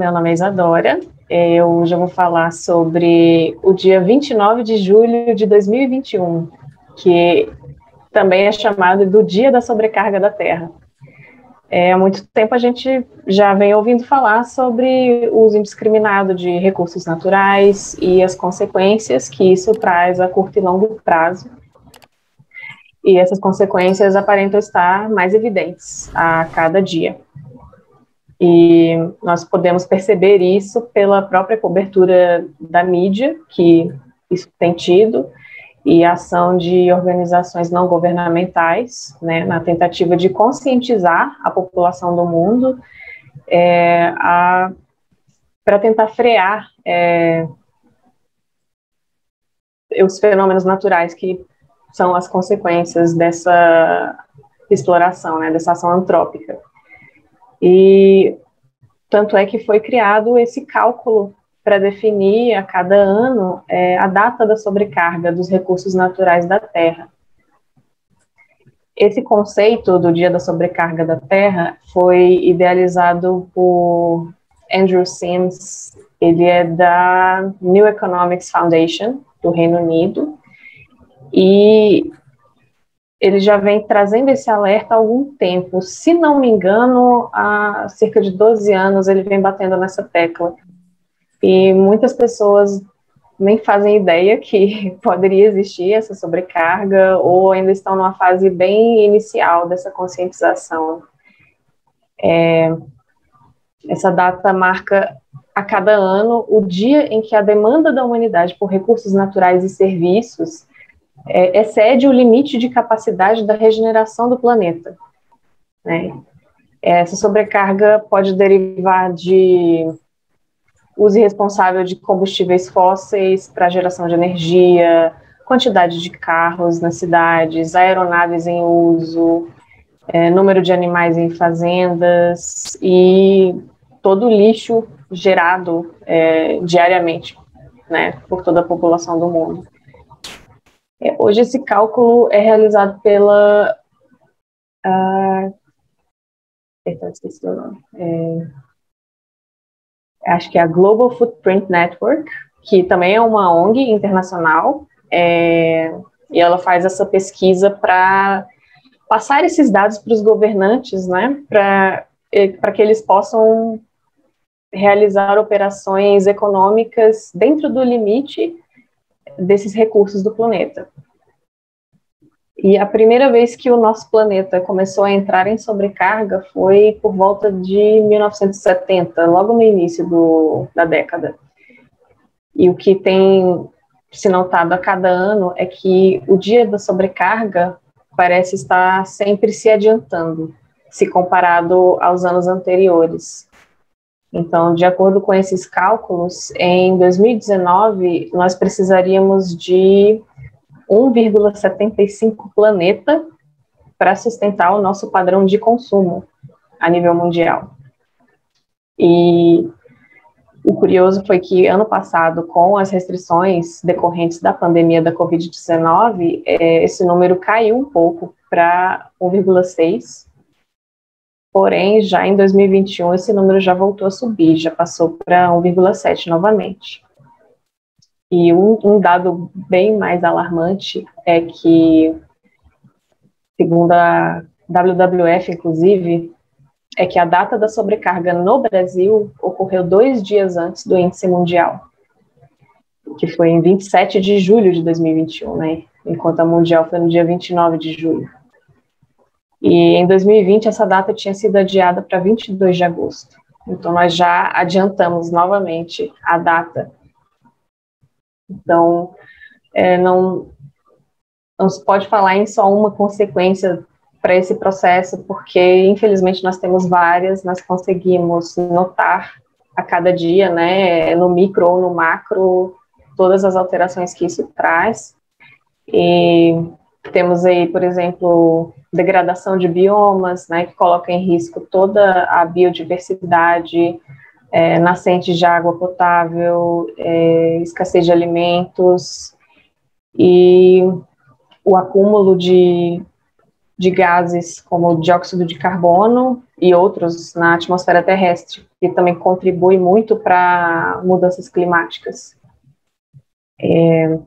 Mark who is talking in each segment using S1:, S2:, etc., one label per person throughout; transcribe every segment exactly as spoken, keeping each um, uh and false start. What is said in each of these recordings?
S1: meu nome é Isadora. Eu hoje eu vou falar sobre o dia vinte e nove de julho de dois mil e vinte e um, que também é chamado do Dia da Sobrecarga da Terra. É, há muito tempo a gente já vem ouvindo falar sobre o uso indiscriminado de recursos naturais e as consequências que isso traz a curto e longo prazo. E essas consequências aparentam estar mais evidentes a cada dia. E nós podemos perceber isso pela própria cobertura da mídia, que isso tem tido, e a ação de organizações não governamentais, né, na tentativa de conscientizar a população do mundo é, para tentar frear é, os fenômenos naturais que são as consequências dessa exploração, né, dessa ação antrópica. E tanto é que foi criado esse cálculo para definir a cada ano é, a data da sobrecarga dos recursos naturais da Terra. Esse conceito do Dia da Sobrecarga da Terra foi idealizado por Andrew Sims. Ele é da New Economics Foundation, do Reino Unido, e ele já vem trazendo esse alerta há algum tempo. Se não me engano, há cerca de doze anos ele vem batendo nessa tecla. E muitas pessoas nem fazem ideia que poderia existir essa sobrecarga ou ainda estão numa fase bem inicial dessa conscientização. É, essa data marca a cada ano o dia em que a demanda da humanidade por recursos naturais e serviços É, excede o limite de capacidade da regeneração do planeta, né? Essa sobrecarga pode derivar de uso irresponsável de combustíveis fósseis para geração de energia, quantidade de carros nas cidades, aeronaves em uso, é, número de animais em fazendas e todo o lixo gerado é, diariamente, né, por toda a população do mundo. Hoje esse cálculo é realizado pela, uh, então, esqueci o nome, é, acho que é a Global Footprint Network, que também é uma O N G internacional, é, e ela faz essa pesquisa para passar esses dados para os governantes, né, para para que eles possam realizar operações econômicas dentro do limite desses recursos do planeta. E a primeira vez que o nosso planeta começou a entrar em sobrecarga foi por volta de mil novecentos e setenta, logo no início do, da década. E o que tem se notado a cada ano é que o dia da sobrecarga parece estar sempre se adiantando, se comparado aos anos anteriores. Então, de acordo com esses cálculos, em dois mil e dezenove, nós precisaríamos de um vírgula setenta e cinco planeta para sustentar o nosso padrão de consumo a nível mundial. E o curioso foi que, ano passado, com as restrições decorrentes da pandemia da covid dezenove, é, esse número caiu um pouco para um vírgula seis, porém, já em dois mil e vinte e um, esse número já voltou a subir, já passou para um vírgula sete novamente. E um, um dado bem mais alarmante é que, segundo a W W F, inclusive, é que a data da sobrecarga no Brasil ocorreu dois dias antes do índice mundial, que foi em vinte e sete de julho de dois mil e vinte e um, né? Enquanto a mundial foi no dia vinte e nove de julho. E em dois mil e vinte, essa data tinha sido adiada para vinte e dois de agosto. Então, nós já adiantamos novamente a data. Então, é, não, não se pode falar em só uma consequência para esse processo, porque, infelizmente, nós temos várias, nós conseguimos notar a cada dia, né, no micro ou no macro, todas as alterações que isso traz. E temos aí, por exemplo, degradação de biomas, né, que coloca em risco toda a biodiversidade, É, nascentes de água potável, é, escassez de alimentos e o acúmulo de de gases como o dióxido de carbono e outros na atmosfera terrestre, que também contribui muito para mudanças climáticas. É,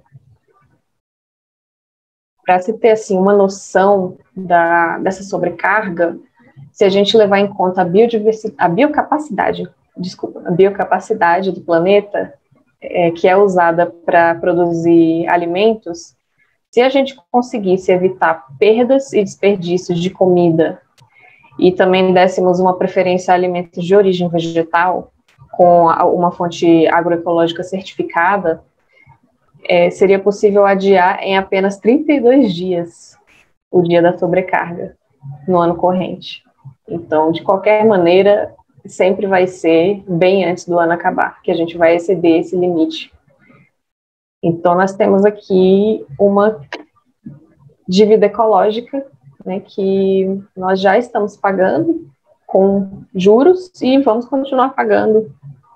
S1: para se ter assim, uma noção da, dessa sobrecarga, se a gente levar em conta a biodiversidade, a biocapacidade, desculpa, a biocapacidade do planeta, é, que é usada para produzir alimentos, se a gente conseguisse evitar perdas e desperdícios de comida e também dessemos uma preferência a alimentos de origem vegetal, com uma fonte agroecológica certificada, é, seria possível adiar em apenas trinta e dois dias o dia da sobrecarga no ano corrente. Então, de qualquer maneira, sempre vai ser bem antes do ano acabar, que a gente vai exceder esse limite. Então, nós temos aqui uma dívida ecológica, né, que nós já estamos pagando com juros e vamos continuar pagando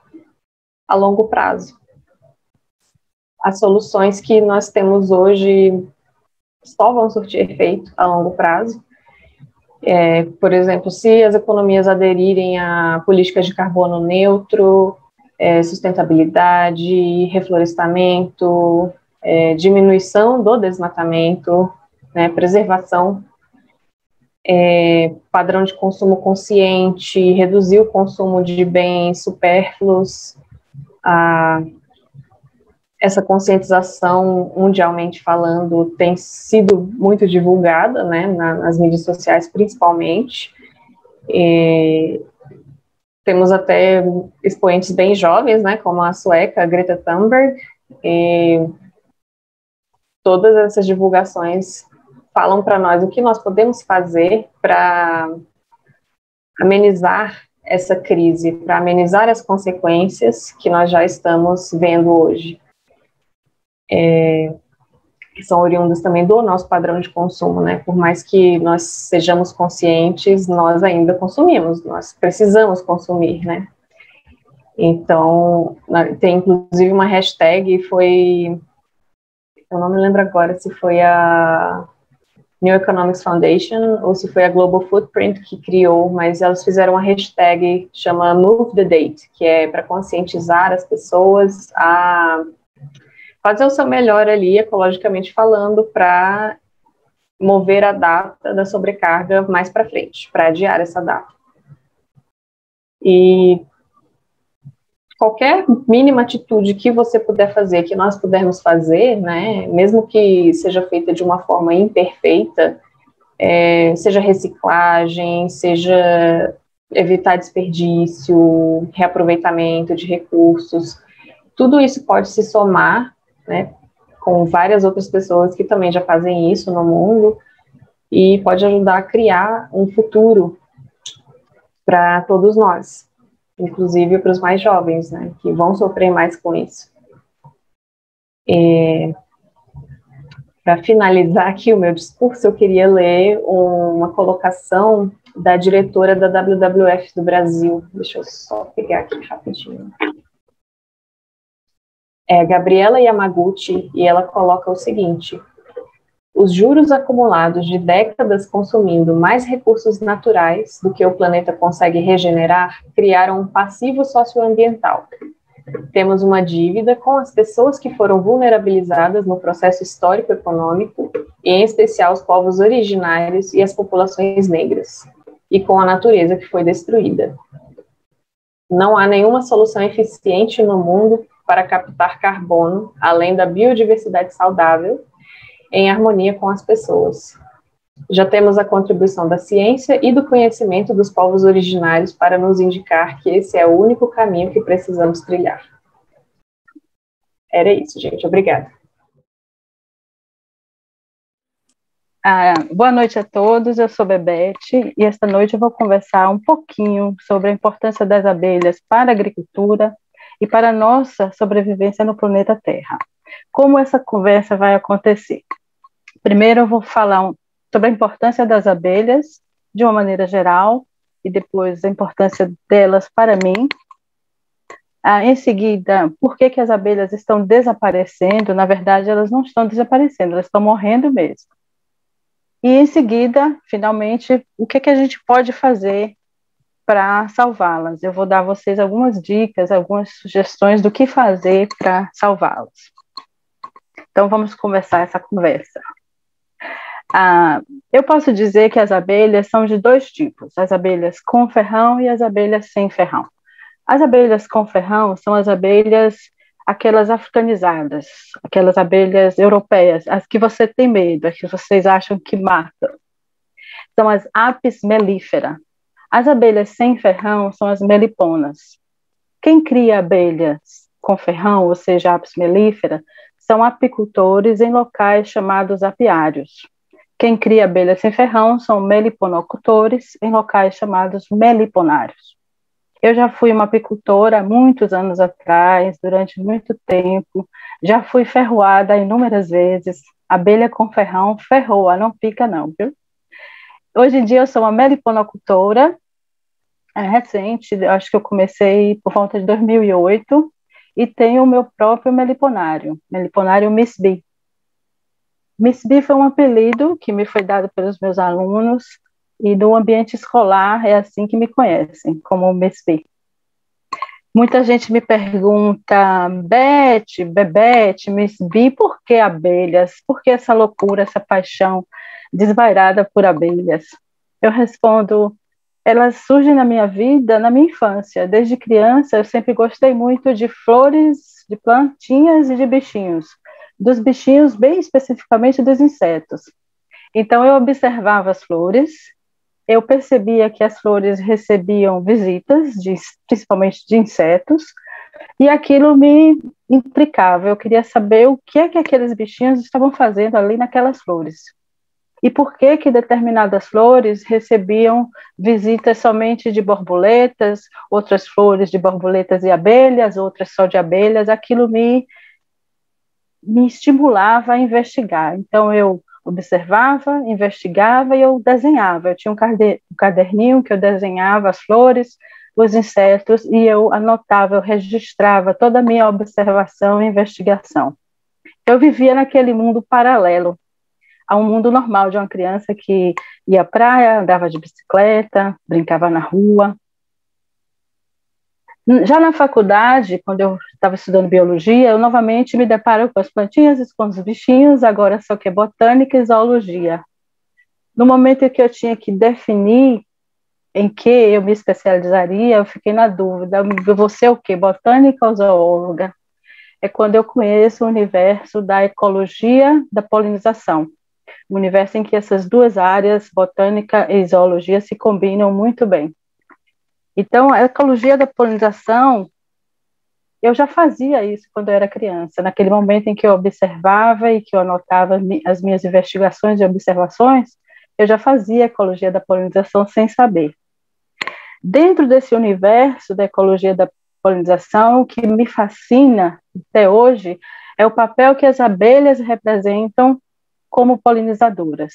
S1: a longo prazo. As soluções que nós temos hoje só vão surtir efeito a longo prazo. É, por exemplo, se as economias aderirem a políticas de carbono neutro, é, sustentabilidade, reflorestamento, é, diminuição do desmatamento, né, preservação, é, padrão de consumo consciente, reduzir o consumo de bens supérfluos, a essa conscientização, mundialmente falando, tem sido muito divulgada, né, nas mídias sociais, principalmente. E temos até expoentes bem jovens, né, como a sueca Greta Thunberg, e todas essas divulgações falam para nós o que nós podemos fazer para amenizar essa crise, para amenizar as consequências que nós já estamos vendo hoje. É, que são oriundas também do nosso padrão de consumo, né? Por mais que nós sejamos conscientes, nós ainda consumimos, nós precisamos consumir, né? Então, tem inclusive uma hashtag, foi, eu não me lembro agora se foi a New Economics Foundation ou se foi a Global Footprint que criou, mas elas fizeram uma hashtag que chama Move the Date, que é para conscientizar as pessoas a fazer o seu melhor ali, ecologicamente falando, para mover a data da sobrecarga mais para frente, para adiar essa data. E qualquer mínima atitude que você puder fazer, que nós pudermos fazer, né, mesmo que seja feita de uma forma imperfeita, é, seja reciclagem, seja evitar desperdício, reaproveitamento de recursos, tudo isso pode se somar, né, com várias outras pessoas que também já fazem isso no mundo, e pode ajudar a criar um futuro para todos nós, inclusive para os mais jovens, né, que vão sofrer mais com isso. Para finalizar aqui o meu discurso, eu queria ler uma colocação da diretora da W W F do Brasil. Deixa eu só pegar aqui rapidinho. É Gabriela Yamaguchi, e ela coloca o seguinte: os juros acumulados de décadas consumindo mais recursos naturais do que o planeta consegue regenerar criaram um passivo socioambiental. Temos uma dívida com as pessoas que foram vulnerabilizadas no processo histórico-econômico, e em especial os povos originários e as populações negras, e com a natureza que foi destruída. Não há nenhuma solução eficiente no mundo para captar carbono, além da biodiversidade saudável, em harmonia com as pessoas. Já temos a contribuição da ciência e do conhecimento dos povos originários para nos indicar que esse é o único caminho que precisamos trilhar. Era isso, gente. Obrigada.
S2: Ah, boa noite a todos, eu sou Bebete, e esta noite eu vou conversar um pouquinho sobre a importância das abelhas para a agricultura e para a nossa sobrevivência no planeta Terra. Como essa conversa vai acontecer? Primeiro eu vou falar um, sobre a importância das abelhas, de uma maneira geral, e depois a importância delas para mim. Ah, em seguida, por que que as abelhas estão desaparecendo? Na verdade, elas não estão desaparecendo, elas estão morrendo mesmo. e em seguida, finalmente, o que, que a gente pode fazer para salvá-las. Eu vou dar a vocês algumas dicas, algumas sugestões do que fazer para salvá-las. Então, vamos começar essa conversa. Ah, eu posso dizer que as abelhas são de dois tipos, as abelhas com ferrão e as abelhas sem ferrão. As abelhas com ferrão são as abelhas, aquelas africanizadas, aquelas abelhas europeias, as que você tem medo, as que vocês acham que matam. São as Apis mellifera. As abelhas sem ferrão são as meliponas. Quem cria abelhas com ferrão, ou seja, Apis mellifera, são apicultores em locais chamados apiários. Quem cria abelhas sem ferrão são meliponocultores em locais chamados meliponários. Eu já fui uma apicultora há muitos anos atrás, durante muito tempo, já fui ferroada inúmeras vezes. Abelha com ferrão, ferroa, não pica não, viu? Hoje em dia eu sou uma meliponocultora, é recente, acho que eu comecei por volta de dois mil e oito, e tenho o meu próprio meliponário, meliponário Miss Bee. Miss Bee foi um apelido que me foi dado pelos meus alunos, e no ambiente escolar é assim que me conhecem, como Miss Bee. Muita gente me pergunta, Beth, Bebete, Miss Bee, por que abelhas? Por que essa loucura, essa paixão desvairada por abelhas? Eu respondo, elas surgem na minha vida, na minha infância. Desde criança, eu sempre gostei muito de flores, de plantinhas e de bichinhos. Dos bichinhos, bem especificamente dos insetos. Então, eu observava as flores, eu percebia que as flores recebiam visitas, de, principalmente de insetos, e aquilo me intrigava. Eu queria saber o que é que aqueles bichinhos estavam fazendo ali naquelas flores. E por que que determinadas flores recebiam visitas somente de borboletas, outras flores de borboletas e abelhas, outras só de abelhas. Aquilo me, me estimulava a investigar. Então, eu observava, investigava e eu desenhava. Eu tinha um caderninho que eu desenhava as flores, os insetos, e eu anotava, eu registrava toda a minha observação e investigação. Eu vivia naquele mundo paralelo a um mundo normal de uma criança que ia à praia, andava de bicicleta, brincava na rua. Já na faculdade, quando eu estava estudando biologia, eu novamente me deparo com as plantinhas e com os bichinhos, agora só que é botânica e zoologia. No momento em que eu tinha que definir em que eu me especializaria, eu fiquei na dúvida, você é o quê, botânica ou zoóloga? É quando eu conheço o universo da ecologia da polinização, um universo em que essas duas áreas, botânica e zoologia, se combinam muito bem. Então, a ecologia da polinização, eu já fazia isso quando eu era criança, naquele momento em que eu observava e que eu anotava as minhas investigações e observações, eu já fazia a ecologia da polinização sem saber. Dentro desse universo da ecologia da polinização, o que me fascina até hoje é o papel que as abelhas representam como polinizadoras.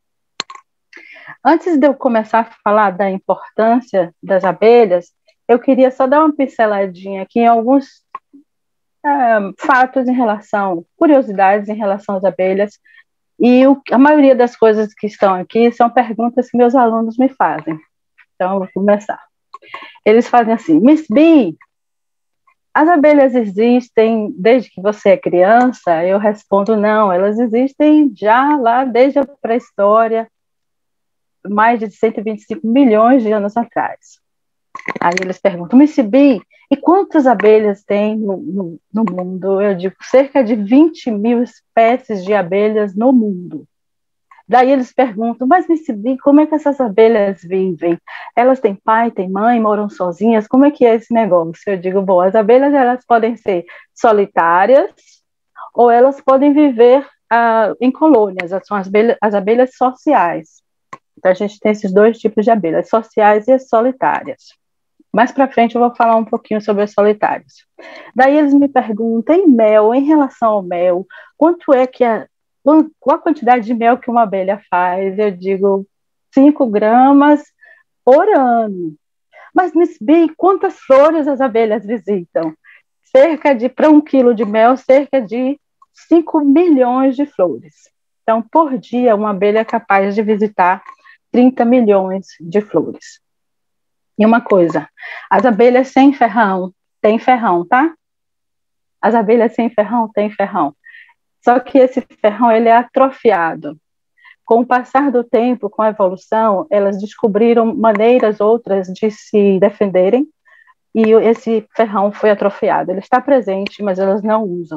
S2: Antes de eu começar a falar da importância das abelhas, eu queria só dar uma pinceladinha aqui em alguns é, fatos em relação, curiosidades em relação às abelhas, e o, a maioria das coisas que estão aqui são perguntas que meus alunos me fazem. Então, eu vou começar. Eles fazem assim, Miss Bee, as abelhas existem desde que você é criança? Eu respondo, não, elas existem já lá desde a pré-história, mais de cento e vinte e cinco milhões de anos atrás. Aí eles perguntam, Miss Bee, e quantas abelhas tem no, no, no mundo? Eu digo, cerca de vinte mil espécies de abelhas no mundo. Daí eles perguntam, mas Miss Bee, como é que essas abelhas vivem? Elas têm pai, têm mãe, moram sozinhas? Como é que é esse negócio? Eu digo, bom, as abelhas elas podem ser solitárias ou elas podem viver ah, em colônias, são as abelhas, as abelhas sociais. Então a gente tem esses dois tipos de abelhas, sociais e as solitárias. Mais para frente eu vou falar um pouquinho sobre as solitárias. Daí eles me perguntam, em mel, em relação ao mel, quanto é que a qual a quantidade de mel que uma abelha faz? Eu digo, cinco gramas por ano. Mas, Miss Bee, quantas flores as abelhas visitam? Cerca de, para um quilo de mel, cerca de cinco milhões de flores. Então, por dia, uma abelha é capaz de visitar trinta milhões de flores. E uma coisa, as abelhas sem ferrão, tem ferrão, tá? As abelhas sem ferrão, tem ferrão. Só que esse ferrão, ele é atrofiado. Com o passar do tempo, com a evolução, elas descobriram maneiras outras de se defenderem, e esse ferrão foi atrofiado. Ele está presente, mas elas não usam.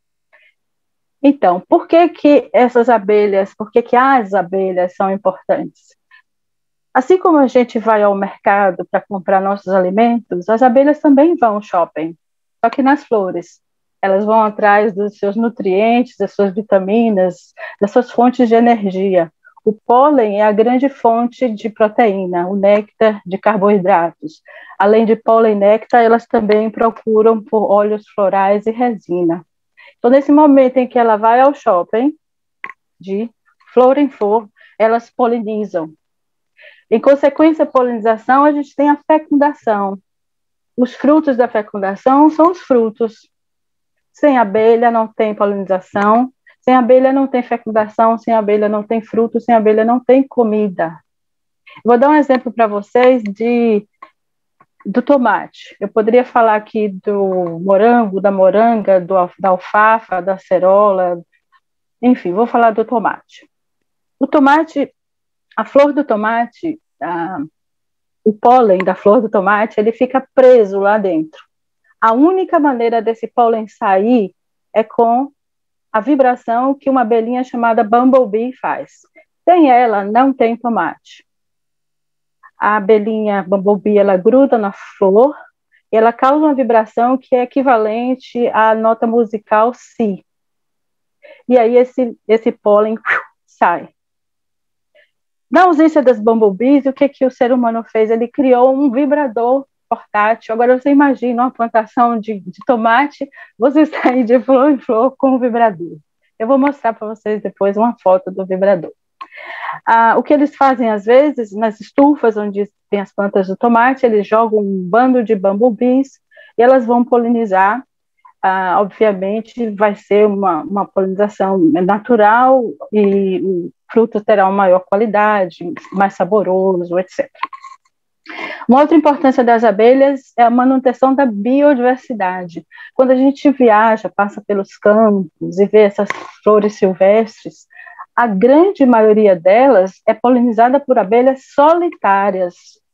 S2: Então, por que que essas abelhas, por que que as abelhas são importantes? Assim como a gente vai ao mercado para comprar nossos alimentos, as abelhas também vão ao shopping, só que nas flores. Elas vão atrás dos seus nutrientes, das suas vitaminas, das suas fontes de energia. O pólen é a grande fonte de proteína, o néctar de carboidratos. Além de pólen e néctar, elas também procuram por óleos florais e resina. Então, nesse momento em que ela vai ao shopping, de flor em flor, elas polinizam. Em consequência da polinização, a gente tem a fecundação. Os frutos da fecundação são os frutos. Sem abelha não tem polinização, sem abelha não tem fecundação, sem abelha não tem fruto, sem abelha não tem comida. Vou dar um exemplo para vocês de, do tomate. Eu poderia falar aqui do morango, da moranga, do, da alfafa, da acerola, enfim, vou falar do tomate. O tomate, a flor do tomate, a, o pólen da flor do tomate, ele fica preso lá dentro. A única maneira desse pólen sair é com a vibração que uma abelhinha chamada bumblebee faz. Sem ela, não tem tomate. A abelhinha bumblebee, ela gruda na flor e ela causa uma vibração que é equivalente à nota musical si. E aí esse, esse pólen sai. Na ausência das bumblebees, o que, que o ser humano fez? Ele criou um vibrador portátil. Agora você imagina uma plantação de, de tomate, você sair de flor em flor com um vibrador. Eu vou mostrar para vocês depois uma foto do vibrador. Ah, o que eles fazem às vezes, nas estufas onde tem as plantas do tomate, eles jogam um bando de bumblebees e elas vão polinizar. Ah, obviamente vai ser uma, uma polinização natural e o fruto terá uma maior qualidade, mais saboroso, etcétera. Uma outra importância das abelhas é a manutenção da biodiversidade. Quando a gente viaja, passa pelos campos e vê essas flores silvestres, a grande maioria delas é polinizada por abelhas solitárias.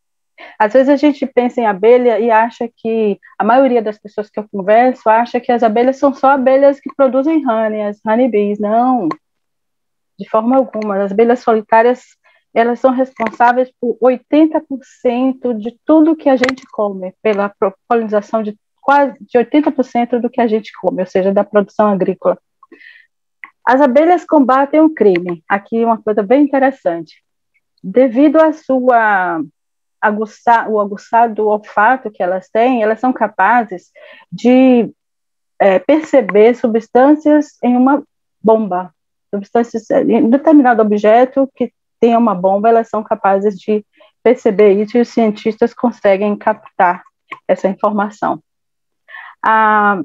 S2: Às vezes a gente pensa em abelha e acha que, a maioria das pessoas que eu converso, acha que as abelhas são só abelhas que produzem honey, as honeybees. Não, de forma alguma. As abelhas solitárias, elas são responsáveis por oitenta por cento de tudo que a gente come, pela polinização de quase de oitenta por cento do que a gente come, ou seja, da produção agrícola. As abelhas combatem o crime. Aqui uma coisa bem interessante. Devido à sua aguçar, o aguçado olfato que elas têm, elas são capazes de é, perceber substâncias em uma bomba, substâncias em determinado objeto que tenha uma bomba, elas são capazes de perceber isso e os cientistas conseguem captar essa informação. Ah,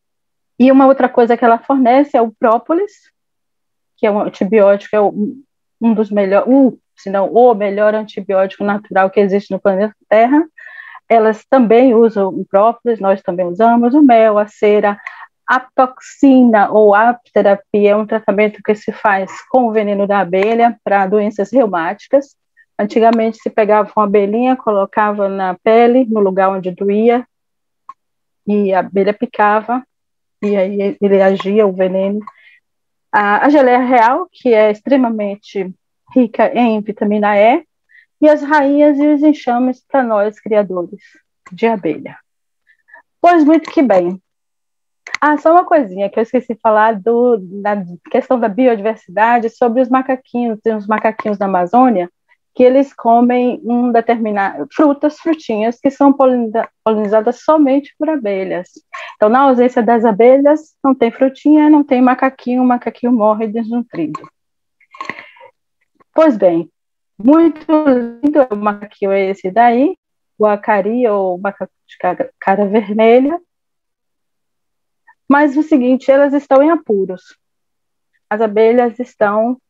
S2: e uma outra coisa que ela fornece é o própolis, que é um antibiótico, é um dos melhores, um, se não o melhor antibiótico natural que existe no planeta Terra. Elas também usam o própolis, nós também usamos o mel, a cera, a toxina ou a apiterapia é um tratamento que se faz com o veneno da abelha para doenças reumáticas. Antigamente se pegava uma abelhinha, colocava na pele, no lugar onde doía, e a abelha picava, e aí ele agia, o veneno. A, a geleia real, que é extremamente rica em vitamina E, e as rainhas e os enxames para nós, criadores de abelha. Pois muito que bem. Ah, só uma coisinha que eu esqueci de falar do, da questão da biodiversidade, sobre os macaquinhos, tem uns macaquinhos da Amazônia, que eles comem um determinado, frutas, frutinhas, que são polinizadas somente por abelhas. Então, na ausência das abelhas, não tem frutinha, não tem macaquinho, o macaquinho morre desnutrido. Pois bem, muito lindo o macaquinho é esse daí, o acari, ou macaco de cara, cara vermelha. Mas o seguinte, elas estão em apuros. As abelhas estão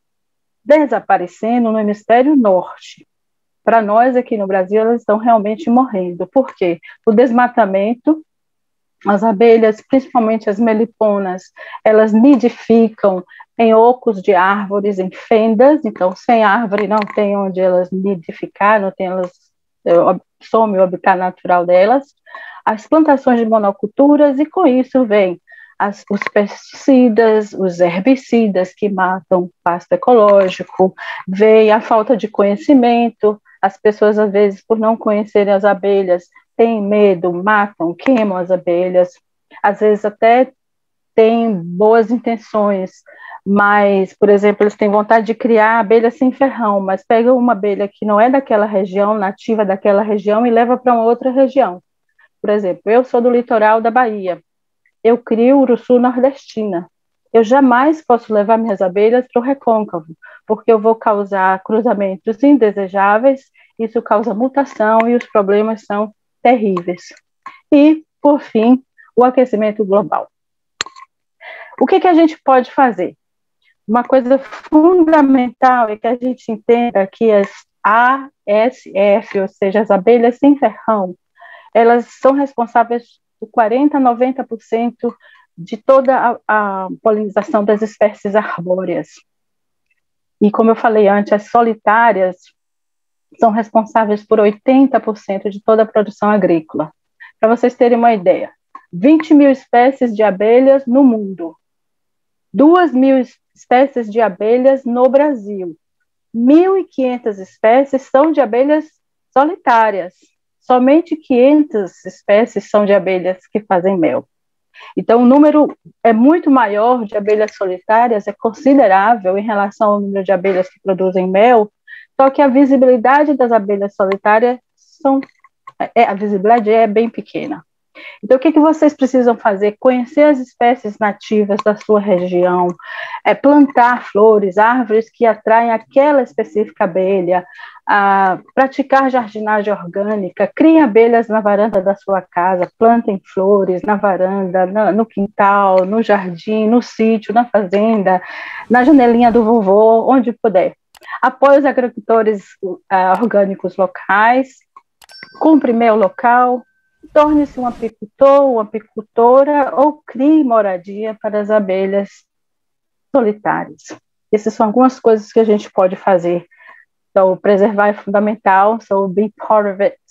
S2: desaparecendo no hemisfério norte. Para nós, aqui no Brasil, elas estão realmente morrendo. Por quê? O desmatamento, as abelhas, principalmente as meliponas, elas nidificam em ocos de árvores, em fendas, então sem árvore não tem onde elas nidificar, não tem elas, some o habitat natural delas. As plantações de monoculturas, e com isso vem as, os pesticidas, os herbicidas que matam pasto ecológico, vem a falta de conhecimento, as pessoas às vezes por não conhecerem as abelhas, têm medo, matam, queimam as abelhas, às vezes até têm boas intenções, mas, por exemplo, eles têm vontade de criar abelha sem ferrão, mas pegam uma abelha que não é daquela região, nativa daquela região, e leva para uma outra região. Por exemplo, eu sou do litoral da Bahia, eu crio urussu nordestina. Eu jamais posso levar minhas abelhas para o recôncavo, porque eu vou causar cruzamentos indesejáveis, isso causa mutação e os problemas são terríveis. E, por fim, o aquecimento global. O que, que a gente pode fazer? Uma coisa fundamental é que a gente entenda que as A S F, ou seja, as abelhas sem ferrão, elas são responsáveis por quarenta a noventa por cento de toda a, a polinização das espécies arbóreas. E como eu falei antes, as solitárias são responsáveis por oitenta por cento de toda a produção agrícola. Para vocês terem uma ideia, vinte mil espécies de abelhas no mundo, duas mil espécies de abelhas no Brasil, mil e quinhentas espécies são de abelhas solitárias, somente quinhentas espécies são de abelhas que fazem mel. Então, o número é muito maior de abelhas solitárias, é considerável em relação ao número de abelhas que produzem mel, só que a visibilidade das abelhas solitárias são, é, a visibilidade é bem pequena. Então, o que, que vocês precisam fazer? Conhecer as espécies nativas da sua região, é, plantar flores, árvores que atraem aquela específica abelha, a, praticar jardinagem orgânica, criem abelhas na varanda da sua casa, plantem flores na varanda, na, no quintal, no jardim, no sítio, na fazenda, na janelinha do vovô, onde puder. Apoie os agricultores uh, orgânicos locais, compre mel local, torne-se um apicultor, uma apicultora ou crie moradia para as abelhas solitárias. Essas são algumas coisas que a gente pode fazer. Então, preservar é fundamental, so be part of it.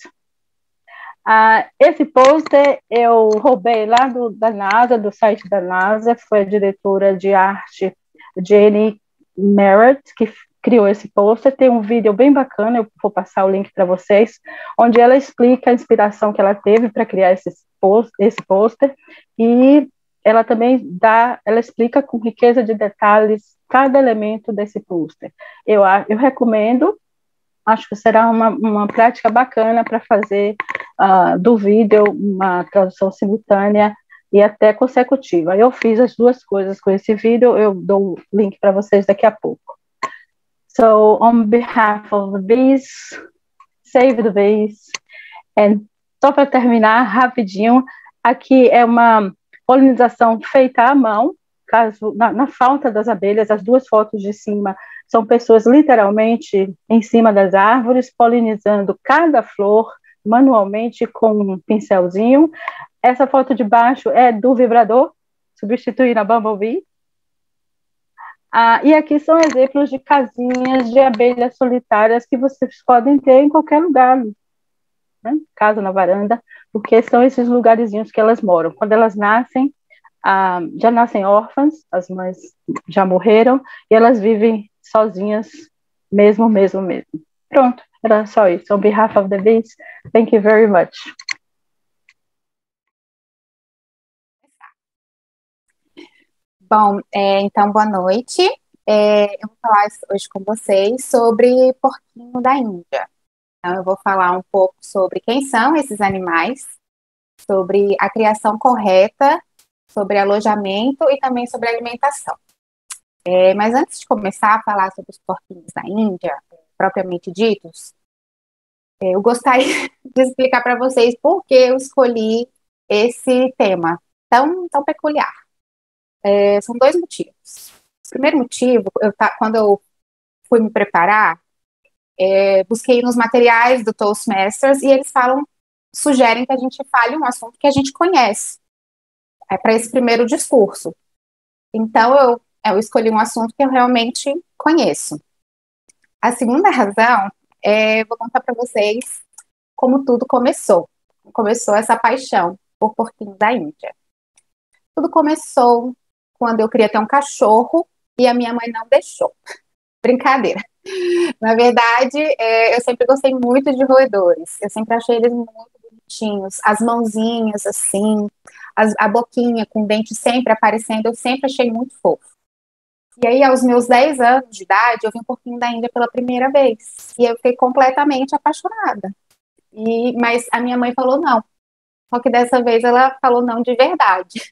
S2: Uh, esse pôster eu roubei lá do, da NASA, do site da NASA, foi a diretora de arte, Jenny Merritt, que criou esse pôster. Tem um vídeo bem bacana, eu vou passar o link para vocês, onde ela explica a inspiração que ela teve para criar esse pôster, e ela também dá, ela explica com riqueza de detalhes cada elemento desse pôster. Eu, eu recomendo, acho que será uma, uma prática bacana para fazer uh, do vídeo uma tradução simultânea e até consecutiva. Eu fiz as duas coisas com esse vídeo, eu dou o link para vocês daqui a pouco. So, on behalf of the bees, save the bees. And só para terminar rapidinho, aqui é uma polinização feita à mão, caso na, na falta das abelhas, as duas fotos de cima são pessoas literalmente em cima das árvores, polinizando cada flor manualmente com um pincelzinho. Essa foto de baixo é do vibrador, substituindo a Bumblebee. Ah, e aqui são exemplos de casinhas de abelhas solitárias que vocês podem ter em qualquer lugar, né? Casa na varanda, porque são esses lugarzinhos que elas moram. Quando elas nascem, ah, já nascem órfãs, as mães já morreram, e elas vivem sozinhas, mesmo, mesmo, mesmo. Pronto, era só isso. On behalf of the bees, thank you very much.
S3: Bom, é, então, boa noite. É, eu vou falar hoje com vocês sobre porquinho da Índia. Então, eu vou falar um pouco sobre quem são esses animais, sobre a criação correta, sobre alojamento e também sobre alimentação. É, mas antes de começar a falar sobre os porquinhos da Índia, propriamente ditos, é, eu gostaria de explicar para vocês por que eu escolhi esse tema tão, tão peculiar. É, são dois motivos. O primeiro motivo, eu tá, quando eu fui me preparar, é, busquei nos materiais do Toastmasters e eles falam, sugerem que a gente fale um assunto que a gente conhece, é, para esse primeiro discurso. Então, eu, eu escolhi um assunto que eu realmente conheço. A segunda razão, é, vou contar para vocês como tudo começou. Começou essa paixão por porquinho da Índia. Tudo começou quando eu queria ter um cachorro e a minha mãe não deixou. Brincadeira. Na verdade, é, eu sempre gostei muito de roedores. Eu sempre achei eles muito bonitinhos. As mãozinhas, assim, as, a boquinha com o dente sempre aparecendo, eu sempre achei muito fofo. E aí, aos meus dez anos de idade, eu vi um porquinho da Índia pela primeira vez. E eu fiquei completamente apaixonada. E, mas a minha mãe falou não. Só que dessa vez ela falou não de verdade.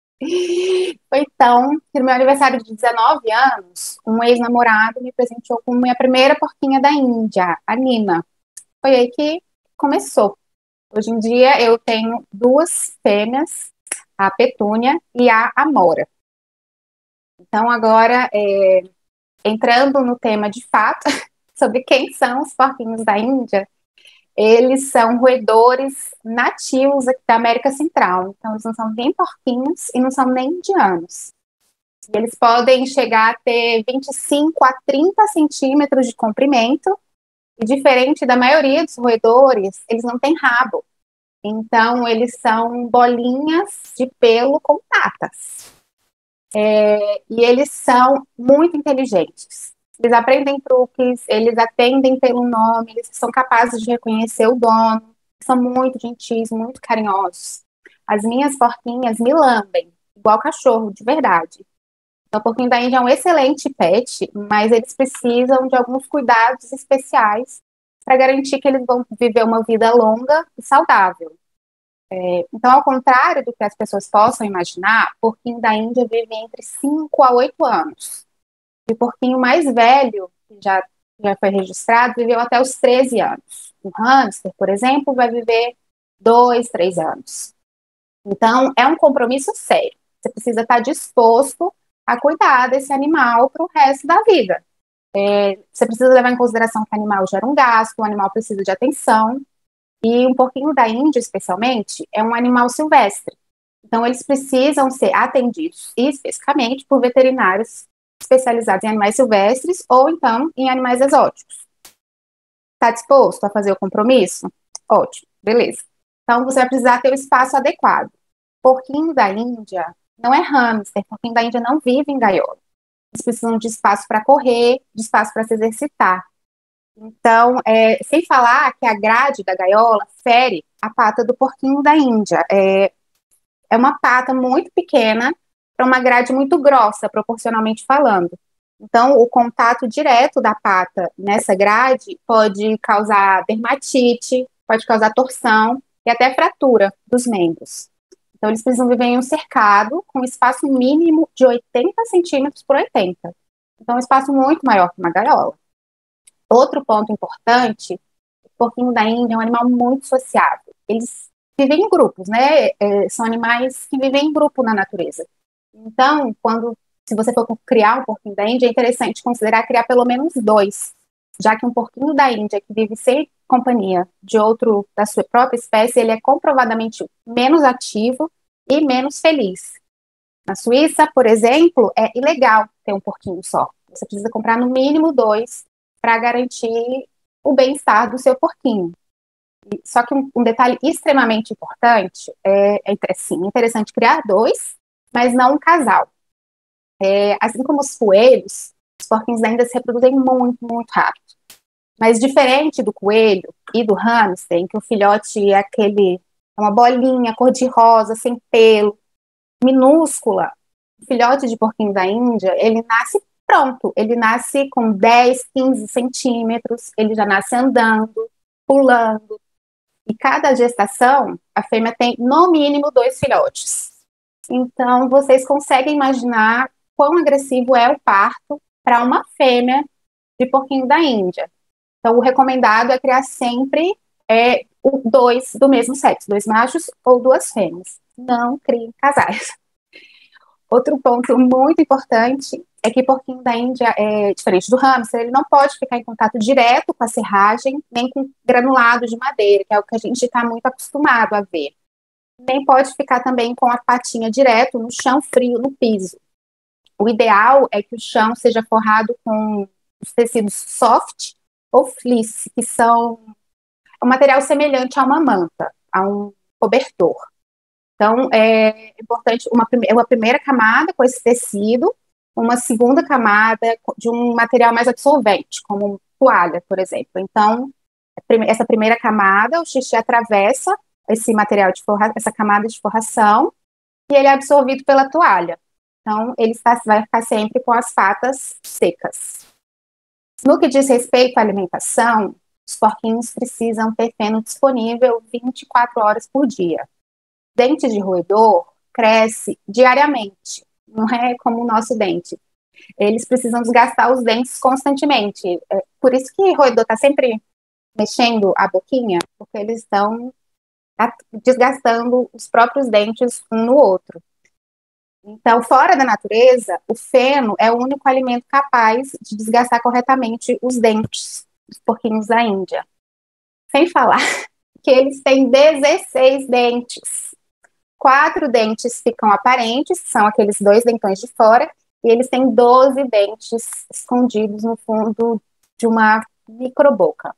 S3: Foi então que no meu aniversário de dezenove anos, um ex-namorado me presenteou com minha primeira porquinha da Índia, a Nina. Foi aí que começou. Hoje em dia eu tenho duas fêmeas, a Petúnia e a Amora. Então agora, é, entrando no tema de fato, sobre quem são os porquinhos da Índia, eles são roedores nativos aqui da América Central. Então, eles não são nem porquinhos e não são nem indianos. E eles podem chegar a ter vinte e cinco a trinta centímetros de comprimento. E diferente da maioria dos roedores, eles não têm rabo. Então, eles são bolinhas de pelo com patas. É, e eles são muito inteligentes. Eles aprendem truques, eles atendem pelo nome, eles são capazes de reconhecer o dono, são muito gentis, muito carinhosos. As minhas porquinhas me lambem, igual cachorro, de verdade. Então, o porquinho da Índia é um excelente pet, mas eles precisam de alguns cuidados especiais para garantir que eles vão viver uma vida longa e saudável. É, então, ao contrário do que as pessoas possam imaginar, o porquinho da Índia vive entre cinco a oito anos. E o porquinho mais velho, que já, já foi registrado, viveu até os treze anos. O hamster, por exemplo, vai viver dois, três anos. Então, é um compromisso sério. Você precisa estar disposto a cuidar desse animal para o resto da vida. É, você precisa levar em consideração que o animal gera um gasto, o animal precisa de atenção. E um porquinho da Índia, especialmente, é um animal silvestre. Então, eles precisam ser atendidos especificamente por veterinários especializados em animais silvestres ou, então, em animais exóticos. Está disposto a fazer o compromisso? Ótimo, beleza. Então, você vai precisar ter o espaço adequado. Porquinho da Índia não é hamster, porquinho da Índia não vive em gaiola. Eles precisam de espaço para correr, de espaço para se exercitar. Então, é, sem falar que a grade da gaiola fere a pata do porquinho da Índia. É, é uma pata muito pequena para uma grade muito grossa, proporcionalmente falando. Então, o contato direto da pata nessa grade pode causar dermatite, pode causar torção e até fratura dos membros. Então, eles precisam viver em um cercado com espaço mínimo de oitenta centímetros por oitenta. Então, um espaço muito maior que uma gaiola. Outro ponto importante, o porquinho da Índia é um animal muito sociável. Eles vivem em grupos, né? É, são animais que vivem em grupo na natureza. Então, quando, se você for criar um porquinho da Índia, é interessante considerar criar pelo menos dois, já que um porquinho da Índia que vive sem companhia de outro da sua própria espécie, ele é comprovadamente menos ativo e menos feliz. Na Suíça, por exemplo, é ilegal ter um porquinho só. Você precisa comprar no mínimo dois para garantir o bem-estar do seu porquinho. Só que um, um detalhe extremamente importante é, é sim, interessante criar dois, mas não um casal. É, assim como os coelhos, os porquinhos ainda se reproduzem muito, muito rápido. Mas diferente do coelho e do hamster, em que o filhote é aquele, é uma bolinha cor-de-rosa, sem pelo, minúscula, o filhote de porquinho da Índia, ele nasce pronto, ele nasce com dez, quinze centímetros, ele já nasce andando, pulando. E cada gestação, a fêmea tem no mínimo dois filhotes. Então, vocês conseguem imaginar quão agressivo é o parto para uma fêmea de porquinho da Índia. Então, o recomendado é criar sempre é, dois do mesmo sexo, dois machos ou duas fêmeas. Não criem casais. Outro ponto muito importante é que porquinho da Índia, é diferente do hamster, ele não pode ficar em contato direto com a serragem, nem com granulado de madeira, que é o que a gente está muito acostumado a ver. Nem pode ficar também com a patinha direto no chão frio, no piso. O ideal é que o chão seja forrado com os tecidos soft ou fleece, que são um material semelhante a uma manta, a um cobertor. Então, é importante uma, uma primeira camada com esse tecido, uma segunda camada de um material mais absorvente, como toalha, por exemplo. Então, essa primeira camada, o xixi atravessa esse material de forra, essa camada de forração, e ele é absorvido pela toalha. Então, ele está, vai ficar sempre com as patas secas. No que diz respeito à alimentação, os porquinhos precisam ter feno disponível vinte e quatro horas por dia. Dente de roedor cresce diariamente, não é como o nosso dente. Eles precisam desgastar os dentes constantemente. É por isso que o roedor está sempre mexendo a boquinha, porque eles estão desgastando os próprios dentes um no outro. Então, fora da natureza, o feno é o único alimento capaz de desgastar corretamente os dentes dos porquinhos da Índia. Sem falar que eles têm dezesseis dentes. Quatro dentes ficam aparentes, são aqueles dois dentões de fora, e eles têm doze dentes escondidos no fundo de uma microboca.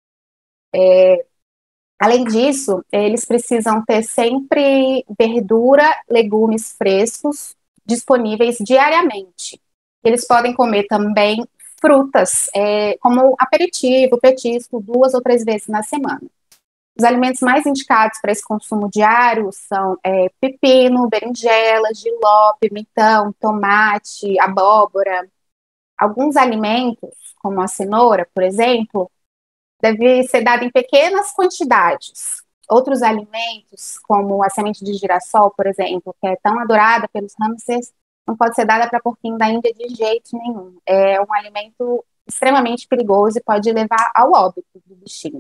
S3: É, além disso, eles precisam ter sempre verdura, legumes frescos disponíveis diariamente. Eles podem comer também frutas, é, como aperitivo, petisco, duas ou três vezes na semana. Os alimentos mais indicados para esse consumo diário são é, pepino, berinjela, jiló, pimentão, tomate, abóbora. Alguns alimentos, como a cenoura, por exemplo, devem ser dados em pequenas quantidades. Outros alimentos, como a semente de girassol, por exemplo, que é tão adorada pelos hamsters, não pode ser dada para porquinho da Índia de jeito nenhum. É um alimento extremamente perigoso e pode levar ao óbito do bichinho.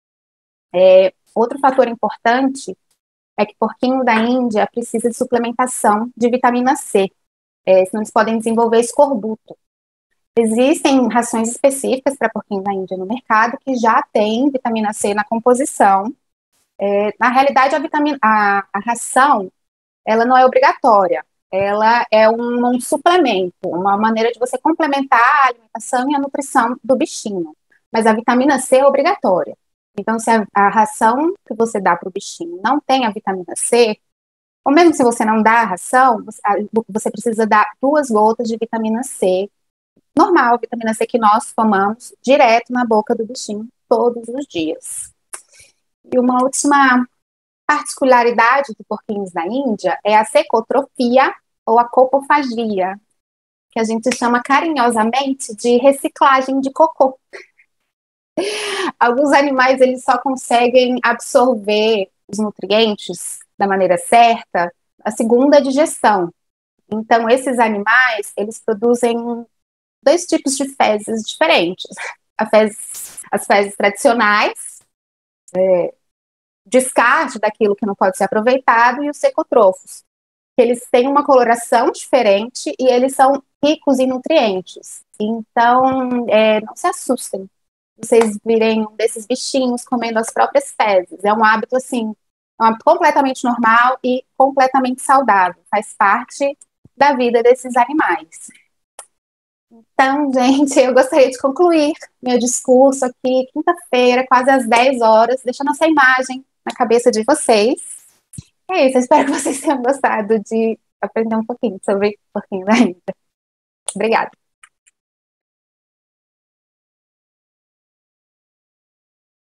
S3: É, outro fator importante é que porquinho da Índia precisa de suplementação de vitamina C, é, senão eles podem desenvolver escorbuto. Existem rações específicas para porquinho da Índia no mercado que já tem vitamina C na composição. É, na realidade, a, vitamina, a, a ração ela não é obrigatória, ela é um, um suplemento, uma maneira de você complementar a alimentação e a nutrição do bichinho. Mas a vitamina C é obrigatória. Então, se a, a ração que você dá para o bichinho não tem a vitamina C, ou mesmo se você não dá a ração, você, a, você precisa dar duas gotas de vitamina C, normal, vitamina C que nós tomamos direto na boca do bichinho todos os dias. E uma última particularidade de porquinhos da Índia é a secotrofia ou a copofagia, que a gente chama carinhosamente de reciclagem de cocô. Alguns animais eles só conseguem absorver os nutrientes da maneira certa a segunda digestão. Então, esses animais, eles produzem dois tipos de fezes diferentes. A fezes, as fezes tradicionais, é, descarte daquilo que não pode ser aproveitado, e os secotrofos, que eles têm uma coloração diferente e eles são ricos em nutrientes. Então, é, não se assustem vocês virem um desses bichinhos comendo as próprias fezes. É um hábito, assim, é um hábito completamente normal e completamente saudável. Faz parte da vida desses animais. Então, gente, eu gostaria de concluir meu discurso aqui, quinta-feira, quase às dez horas, deixando essa imagem na cabeça de vocês. É isso, eu espero que vocês tenham gostado de aprender um pouquinho sobre porquinho da Índia. Obrigada.